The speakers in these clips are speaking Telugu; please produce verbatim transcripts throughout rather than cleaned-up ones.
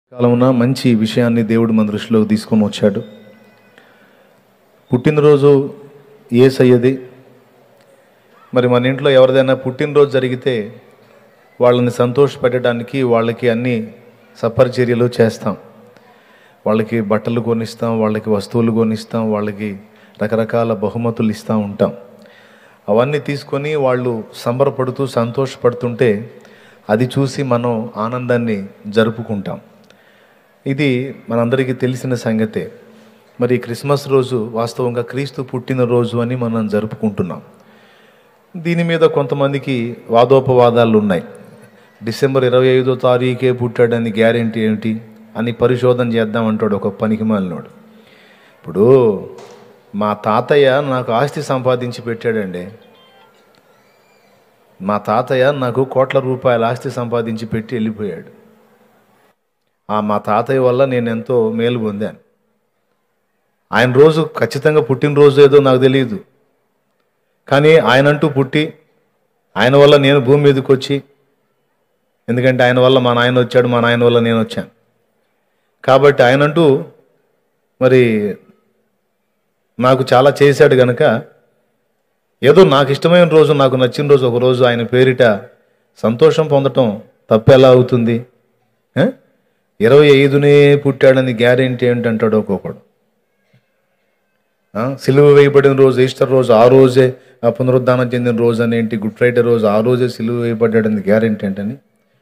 కాలమున మంచి విషయాన్ని దేవుడు మన దృష్టిలోకి తీసుకొని వచ్చాడు. పుట్టినరోజు యేసయ్యది. మరి మన ఇంట్లో ఎవరిదైనా పుట్టినరోజు జరిగితే వాళ్ళని సంతోషపెట్టడానికి వాళ్ళకి అన్ని సపరిచర్యలు చేస్తాం. వాళ్ళకి బట్టలు కొనిస్తాం, వాళ్ళకి వస్తువులు కొనిస్తాం, వాళ్ళకి రకరకాల బహుమతులు ఇస్తూ ఉంటాం. అవన్నీ తీసుకొని వాళ్ళు సంబరపడుతూ సంతోషపడుతుంటే అది చూసి మనం ఆనందాన్ని జరుపుకుంటాం. ఇది మనందరికీ తెలిసిన సంగతే. మరి క్రిస్మస్ రోజు వాస్తవంగా క్రీస్తు పుట్టినరోజు అని మనం జరుపుకుంటున్నాం. దీని మీద కొంతమందికి వాదోపవాదాలు ఉన్నాయి. డిసెంబర్ ఇరవై ఐదో తారీఖే పుట్టాడని గ్యారెంటీ ఏమిటి అని పరిశోధన చేద్దామంటాడు ఒక పనికిమాలినోడు. ఇప్పుడు మా తాతయ్య నాకు ఆస్తి సంపాదించి పెట్టాడండి. మా తాతయ్య నాకు కోట్ల రూపాయల ఆస్తి సంపాదించి పెట్టి వెళ్ళిపోయాడు. ఆ మా తాతయ్య వల్ల నేను ఎంతో మేలు పొందాను. ఆయన రోజు ఖచ్చితంగా పుట్టినరోజు ఏదో నాకు తెలియదు, కానీ ఆయనంటూ పుట్టి ఆయన వల్ల నేను భూమి మీదకి వచ్చి, ఎందుకంటే ఆయన వల్ల మా నాయన వచ్చాడు, మా నాయన వల్ల నేను వచ్చాను కాబట్టి ఆయనంటూ మరి నాకు చాలా చేశాడు కనుక ఏదో నాకు ఇష్టమైన రోజు, నాకు నచ్చిన రోజు ఒక రోజు ఆయన పేరిట సంతోషం పొందటం తప్పెలా అవుతుంది? ఇరవై ఐదునే పుట్టాడని గ్యారెంటీ ఏంటంటాడు ఒక్కొక్కడు. సిలువ వేయబడిన రోజు ఈస్టర్ రోజు, ఆ రోజే పునరుద్ధానం చెందిన రోజు అని ఏంటి, గుడ్ ఫ్రైడే రోజు ఆ రోజే సిలువ వేయబడ్డాడని గ్యారెంటీ ఏంటని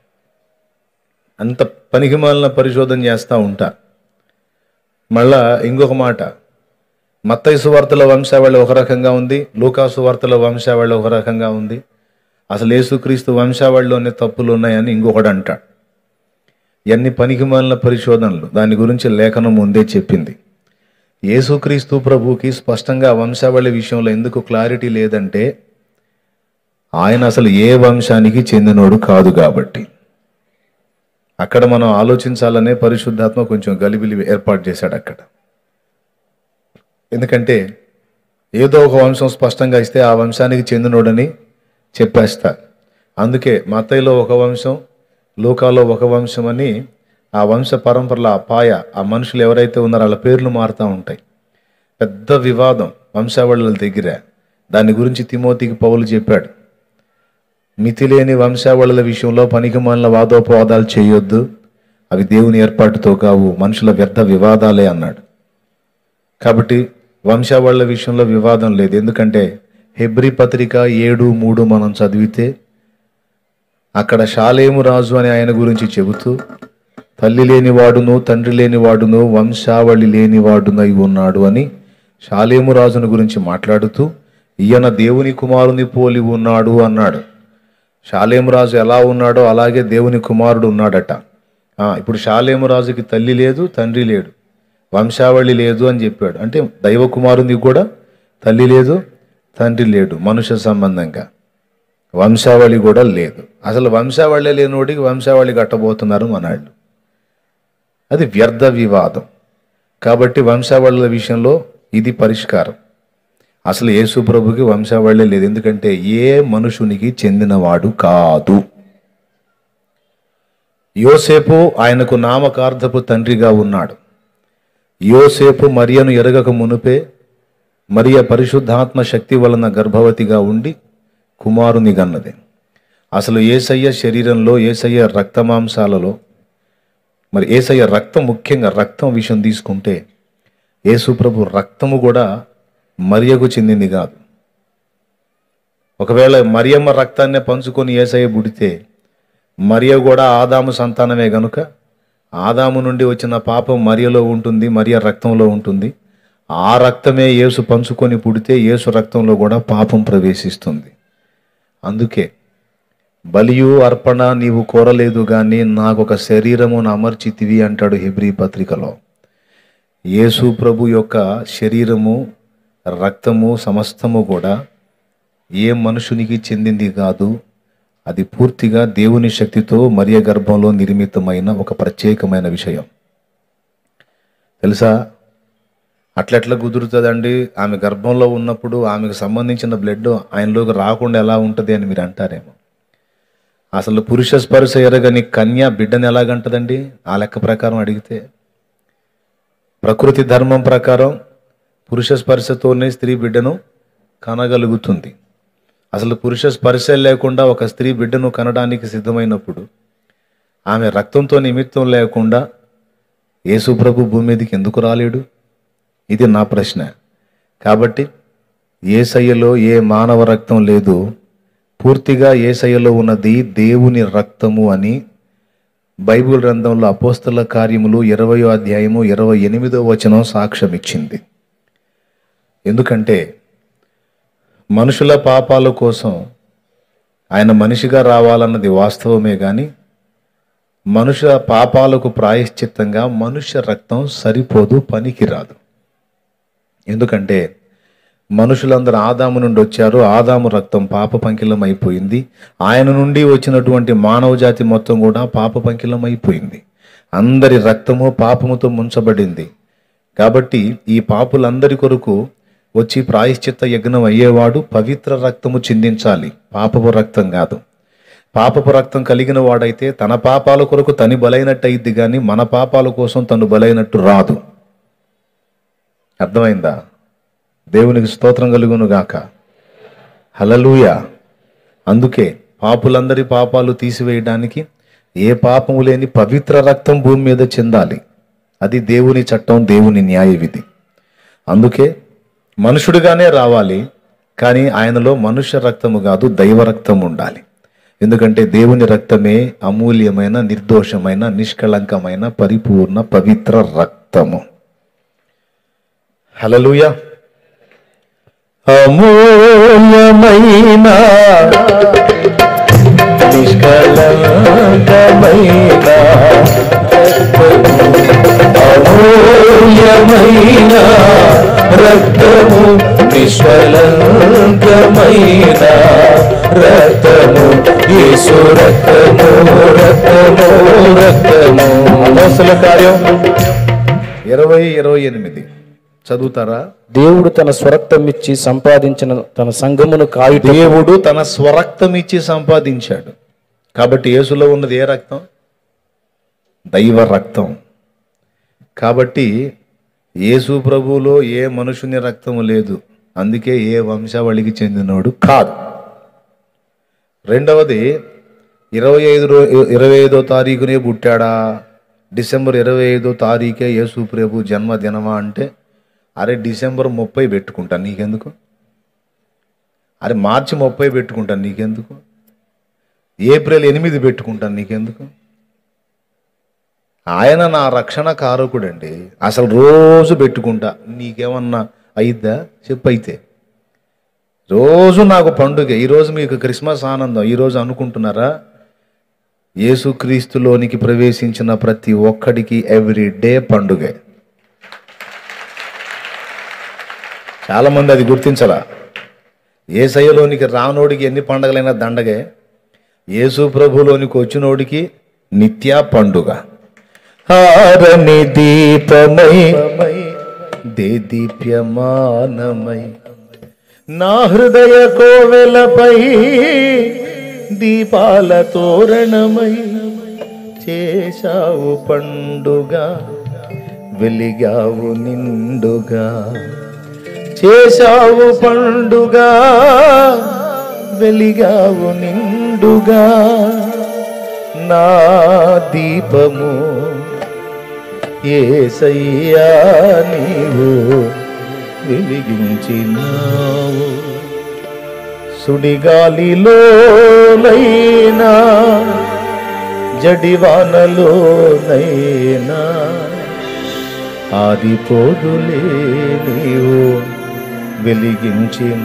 అంత పనికిమాలిన పరిశోధన చేస్తూ ఉంటారు. మళ్ళా ఇంకొక మాట, మత్తయి సువార్తల వంశావళి ఒక రకంగా ఉంది, లూకా సువార్తల వంశావళి ఒక రకంగా ఉంది. అసలు యేసుక్రీస్తు వంశావళిలోనే తప్పులు ఉన్నాయని ఇంకొకడు అంటాడు. ఇవన్నీ పనికిమాలిన పరిశోధనలు. దాని గురించి లేఖనం ముందే చెప్పింది. యేసుక్రీస్తు ప్రభువుకి స్పష్టంగా వంశావళి విషయంలో ఎందుకు క్లారిటీ లేదంటే ఆయన అసలు ఏ వంశానికి చెందినోడు కాదు కాబట్టి. అక్కడ మనం ఆలోచించాలనే పరిశుద్ధాత్మ కొంచెం గలిబిలి ఏర్పాటు చేశాడు అక్కడ. ఎందుకంటే ఏదో ఒక వంశం స్పష్టంగా ఇస్తే ఆ వంశానికి చెందినోడని చెప్పేస్తా. అందుకే మత్తయిలో ఒక వంశం, లూకాలో ఒక వంశం అని ఆ వంశ పరంపరల ఆ పాయ, ఆ మనుషులు ఎవరైతే ఉన్నారో వాళ్ళ పేర్లు మారుతూ ఉంటాయి. పెద్ద వివాదం వంశావళుల దగ్గర. దాని గురించి తిమోతికి పౌలు చెప్పాడు, మితిలేని వంశావళుల విషయంలో పనికిమాలిన వాదోపవాదాలు చేయొద్దు, అవి దేవుని ఏర్పాటుతో కావు, మనుషుల వ్యర్థ వివాదాలే అన్నాడు. కాబట్టి వంశావళుల విషయంలో వివాదం లేదు. ఎందుకంటే హెబ్రీ పత్రిక ఏడు మూడు మనం చదివితే అక్కడ షాలేము రాజు అని ఆయన గురించి చెబుతూ, తల్లి లేనివాడును తండ్రి లేనివాడును వంశావళి లేనివాడునై ఉన్నాడు అని షాలేము రాజుని గురించి మాట్లాడుతూ, ఈయన దేవుని కుమారుని పోలి ఉన్నాడు అన్నాడు. షాలేము రాజు ఎలా ఉన్నాడో అలాగే దేవుని కుమారుడు ఉన్నాడట. ఇప్పుడు షాలేము రాజుకి తల్లి లేదు, తండ్రి లేడు, వంశావళి లేదు అని చెప్పాడు. అంటే దైవ కుమారునికి కూడా తల్లి లేదు, తండ్రి లేడు, మనుష్య సంబంధంగా వంశావళి కూడా లేదు. అసలు వంశావళి లేనివాడికి వంశావళి కట్టబోతున్నారు మనాళ్ళు. అది వ్యర్థ వివాదం. కాబట్టి వంశావళుల విషయంలో ఇది పరిష్కారం. అసలు యేసు ప్రభుకి వంశావళి లేదు, ఎందుకంటే ఏ మనుషునికి చెందినవాడు కాదు. యోసేపు ఆయనకు నామకార్థపు తండ్రిగా ఉన్నాడు. యోసేపు మరియను ఎరగక మునుపే మరియ పరిశుద్ధాత్మ శక్తి వలన గర్భవతిగా ఉండి కుమారుని గన్నది. అసలు యేసయ్య శరీరంలో, యేసయ్య రక్తమాంసాలలో, మరి యేసయ్య రక్తం, ముఖ్యంగా రక్తం విషయం తీసుకుంటే యేసు ప్రభు రక్తము కూడా మరియకు చెందింది కాదు. ఒకవేళ మరియమ్మ రక్తాన్నే పంచుకొని యేసయ్య పుడితే మరియ కూడా ఆదాము సంతానమే గనుక ఆదాము నుండి వచ్చిన పాపం మరియలో ఉంటుంది, మరియ రక్తంలో ఉంటుంది. ఆ రక్తమే యేసు పంచుకొని పుడితే యేసు రక్తంలో కూడా పాపం ప్రవేశిస్తుంది. అందుకే బలియు అర్పణ నీవు కోరలేదు కానీ నాకు ఒక శరీరమును అమర్చితివి అంటాడు హెబ్రీ పత్రికలో. యేసు ప్రభు యొక్క శరీరము, రక్తము, సమస్తము కూడా ఏ మనుషునికి చెందింది కాదు. అది పూర్తిగా దేవుని శక్తితో మరియ గర్భంలో నిర్మితమైన ఒక ప్రత్యేకమైన విషయం. తెలుసా? అట్లెట్లా కుదురుతుందండి? ఆమె గర్భంలో ఉన్నప్పుడు ఆమెకు సంబంధించిన బ్లడ్ ఆయనలోకి రాకుండా ఎలా ఉంటుంది అని మీరు అంటారేమో. అసలు పురుష స్పర్శ ఎరగని కన్య బిడ్డను ఎలాగంటదండి? ఆ లెక్క ప్రకారం అడిగితే ప్రకృతి ధర్మం ప్రకారం పురుష స్పర్శతోనే స్త్రీ బిడ్డను కనగలుగుతుంది. అసలు పురుష స్పర్శ లేకుండా ఒక స్త్రీ బిడ్డను కనడానికి సిద్ధమైనప్పుడు ఆమె రక్తంతో నిమిత్తం లేకుండా యేసు ప్రభు భూమి మీదకి ఎందుకు రాలేడు? ఇది నా ప్రశ్న. కాబట్టి యేసయ్యలో ఏ మానవ రక్తం లేదు, పూర్తిగా యేసయ్యలో ఉన్నది దేవుని రక్తము అని బైబిల్ గ్రంథంలో అపోస్తల కార్యములు ఇరవయో అధ్యాయము ఇరవై ఎనిమిదో వచనం సాక్ష్యం ఇచ్చింది. ఎందుకంటే మనుషుల పాపాల కోసం ఆయన మనిషిగా రావాలన్నది వాస్తవమే, కానీ మనుషుల పాపాలకు ప్రాయశ్చిత్తంగా మనుష్య రక్తం సరిపోదు, పనికిరాదు. ఎందుకంటే మనుషులందరూ ఆదాము నుండి వచ్చారు, ఆదాము రక్తం పాప పంకిలం అయిపోయింది. ఆయన నుండి వచ్చినటువంటి మానవ జాతి మొత్తం కూడా పాప పంకిలం అయిపోయింది. అందరి రక్తము పాపముతో ముంచబడింది. కాబట్టి ఈ పాపులందరి కొరకు వచ్చి ప్రాయశ్చిత్త యజ్ఞం అయ్యేవాడు పవిత్ర రక్తము చిందించాలి, పాపపు రక్తం కాదు. పాపపు రక్తం కలిగిన వాడైతే తన పాపాల కొరకు తని బలైనట్టు అయింది, కానీ మన పాపాల కోసం తను బలైనట్టు రాదు. అర్థమైందా? దేవునికి స్తోత్రం కలుగును గాక. హల్లెలూయా. అందుకే పాపులందరి పాపాలు తీసివేయడానికి ఏ పాపము లేని పవిత్ర రక్తం భూమి మీద చెందాలి. అది దేవుని చట్టం, దేవుని న్యాయ విధి. అందుకే మనుషుడిగానే రావాలి, కానీ ఆయనలో మనుష్య రక్తము కాదు, దైవ రక్తం ఉండాలి. ఎందుకంటే దేవుని రక్తమే అమూల్యమైన, నిర్దోషమైన, నిష్కళంకమైన, పరిపూర్ణ పవిత్ర రక్తము. హల్లెలూయా. అమూల్యమైన నిష్కళంకమైన అమూల్యమైన రక్తము, నిష్కళంకమైన రక్తము, యేసు రక్తము, రక్తము, రక్తము. అపోస్తల కార్యం ఇరవై ఇరవై ఎనిమిది చదువుతారా? దేవుడు తన స్వరక్తం ఇచ్చి సంపాదించిన తన సంఘమును కాయుట. దేవుడు తన స్వరక్తం ఇచ్చి సంపాదించాడు. కాబట్టి యేసులో ఉన్నది ఏ రక్తం? దైవ రక్తం. కాబట్టి యేసు ప్రభువులో ఏ మనుషుని రక్తము లేదు, అందుకే ఏ వంశావళికి చెందినోడు కాదు. రెండవది, ఇరవై ఐదు ఇరవై ఐదో తారీఖునే పుట్టాడా, డిసెంబర్ ఇరవై ఐదో తారీఖే యేసు ప్రభు జన్మదినమా అంటే, అరే డిసెంబర్ ముప్పై పెట్టుకుంటాను నీకెందుకు, అరే మార్చి ముప్పై పెట్టుకుంటాను నీకెందుకు, ఏప్రిల్ ఎనిమిది పెట్టుకుంటాను నీకెందుకు? ఆయన నా రక్షణ కారకుడండి. అసలు రోజు పెట్టుకుంటా, నీకేమన్నా అయిద్దా చెప్పు? అయితే రోజు నాకు పండుగ. ఈరోజు మీకు క్రిస్మస్ ఆనందం ఈరోజు అనుకుంటున్నారా? యేసుక్రీస్తులోనికి ప్రవేశించిన ప్రతి ఒక్కడికి ఎవ్రీ డే పండుగే. చాలామంది అది గుర్తించరా? యేసయ్యలోనికి రానోడికి ఎన్ని పండుగలైనా దండగే, యేసు ప్రభులోనికి వచ్చినోడికి నిత్య పండుగ. హారని దీపమై దేదీప్యమానమై నా హృదయ కోవెలపై దీపాల తోరణమై చేశావు పండుగ, వెలిగావు నిండుగా. చేశావు పండుగ, వెలిగావు నిండుగా. నా దీపము యేసయ్యా నీవు వెలిగించినావు. సుడిగాలిలోనైనా జడివానలోనైనా ఆదిపోదులే నీవు వెలిగించిన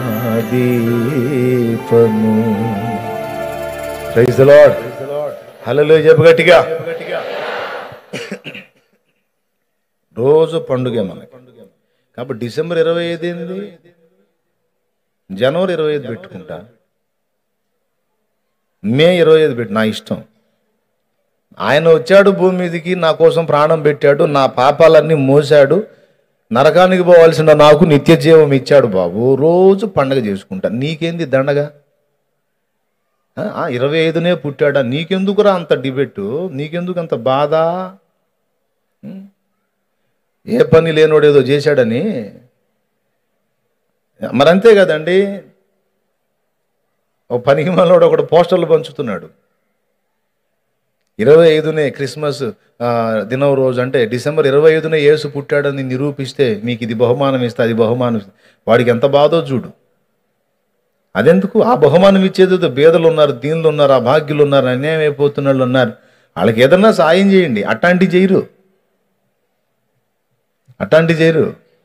దీపము. Praise the lord. హల్లెలూయా చెప్పు గట్టిగా. రోజు పండుగ మనకి. కాబట్టి డిసెంబర్ ఇరవై ఐదు ఏంది, జనవరి ఇరవై ఐదు పెట్టుకుంటా, మే ఇరవై ఐదు పెట్టు, నా ఇష్టం. ఆయన వచ్చాడు భూమి మీదకి, నా కోసం ప్రాణం పెట్టాడు, నా పాపాలన్నీ మోసాడు, నరకానికి పోవాల్సిన నాకు నిత్య జీవం ఇచ్చాడు బాబు. రోజు పండగ చేసుకుంటా, నీకేంది దండగా? ఆ, ఇరవై ఐదునే పుట్టాడా, నీకెందుకురా అంత డిబెట్టు, నీకెందుకు అంత బాధ? ఉం? ఏ పని లేనోడు ఏదో చేశాడని. మరి అంతే కదండి. ఓ పనికి మనోడు ఒకడు పోస్టర్లు పంచుతున్నాడు, ఇరవై ఐదునే క్రిస్మస్ ఆ, దినం రోజు అంటే డిసెంబర్ ఇరవై ఐదునే యేసు పుట్టాడని నిరూపిస్తే మీకు ఇది బహుమానం ఇస్తే అది బహుమానం ఇస్తే వాడికి ఎంత బాధో చూడు. అదెందుకు? ఆ బహుమానం ఇచ్చేది బేదలు ఉన్నారు, దీనులు ఉన్నారు, అభాగ్యులు ఉన్నారు, అన్యాయం అయిపోతున్న వాళ్ళు ఉన్నారు, వాళ్ళకి ఏదన్నా సాయం చేయండి. అట్లాంటి చేయరు, అట్లాంటి చేయరు.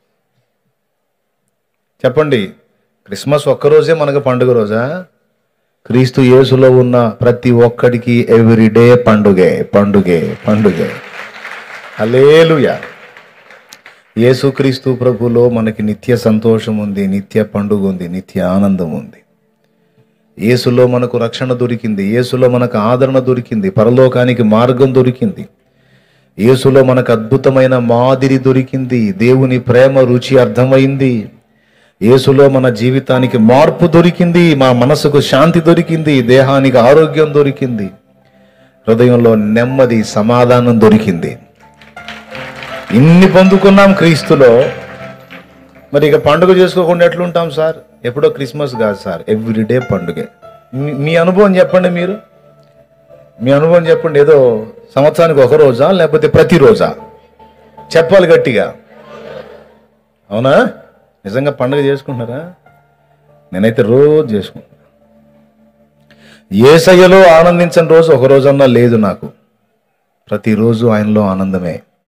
చెప్పండి, క్రిస్మస్ ఒక్కరోజే మనకు పండుగ రోజా? క్రీస్తు యేసులో ఉన్న ప్రతి ఒక్కడికి ఎవ్రీడే పండుగే పండుగే పండుగే. హల్లెలూయా. యేసుక్రీస్తు ప్రభులో మనకి నిత్య సంతోషం ఉంది, నిత్య పండుగ ఉంది, నిత్య ఆనందం ఉంది. యేసులో మనకు రక్షణ దొరికింది, యేసులో మనకు ఆదరణ దొరికింది, పరలోకానికి మార్గం దొరికింది, యేసులో మనకు అద్భుతమైన మాదిరి దొరికింది, దేవుని ప్రేమ రుచి అర్థమైంది, యేసులో మన జీవితానికి మార్పు దొరికింది, మా మనసుకు శాంతి దొరికింది, దేహానికి ఆరోగ్యం దొరికింది, హృదయంలో నెమ్మది సమాధానం దొరికింది. ఇన్ని పొందుకున్నాం క్రీస్తులో. మరి ఇక పండుగ చేసుకోకుండా ఎట్లుంటాం సార్? ఎప్పుడో క్రిస్మస్ కాదు సార్, ఎవ్రీడే పండుగే. మీ మీ అనుభవం చెప్పండి, మీరు మీ అనుభవం చెప్పండి. ఏదో సంవత్సరానికి ఒక రోజా లేకపోతే ప్రతిరోజా? చెప్పాలి గట్టిగా. అవునా? నిజంగా పండుగ చేసుకుంటున్నారా? నేనైతే రోజు చేసుకుంటున్నా. యేసయ్యలో ఆనందించని రోజు ఒక రోజన్నా లేదు నాకు. ప్రతిరోజు ఆయనలో ఆనందమే.